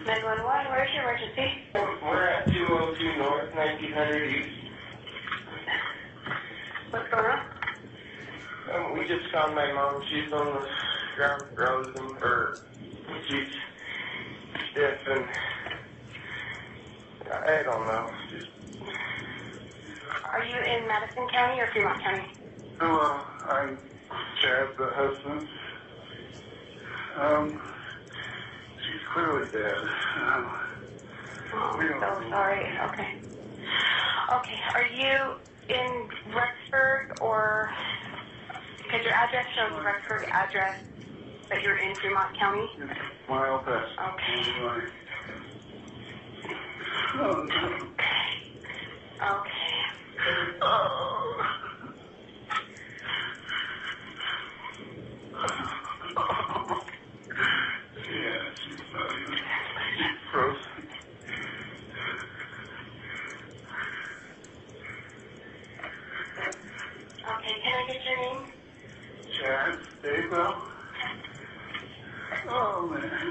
911, where's your emergency? We're at 202 North, 1900 East. What's going on? We just found my mom. She's on the ground frozen, or she's stiff, and I don't know. Are you in Madison County or Fremont County? Hello, I'm Chad, the husband. She's clearly dead. Oh, I'm so sorry. Okay. Okay, are you in Rexburg or... Because your address shows a Rexburg address, but you're in Fremont County? It's a mile past. Okay. Oh, no. Okay. Oh. Yeah, she's frozen. Okay, can I get your name? Tammy Daybell. Oh, man.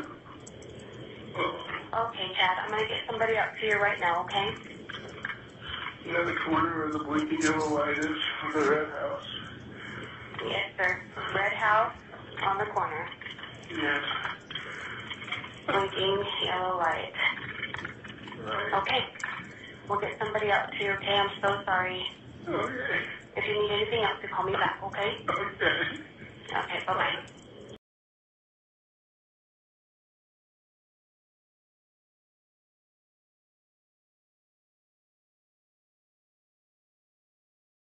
Oh. Okay, Chad, I'm going to get somebody up to you right now, okay? Yeah, the corner where the blinking yellow light is of the red house. Yes, sir. Red house on the corner. Yes. Blinking yellow light. Right. Okay. We'll get somebody out to you, okay? I'm so sorry. Okay. If you need anything else, you call me back, okay? Okay. Okay, bye-bye.